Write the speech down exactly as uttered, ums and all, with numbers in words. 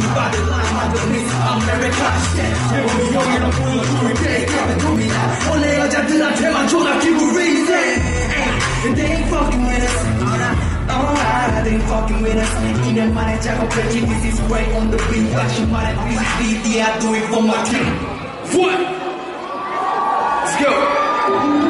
by the line, by the miss America 내몸이 여기로 보여줄 때까지 돕니다 원래 여자들한테만 존나 give reason They ain't fucking with us Alright, they ain't fucking with us 이 년 만에 작업했지 This is way on the beat 다시 말해 This beat, yeah I do it for my team What? Let's go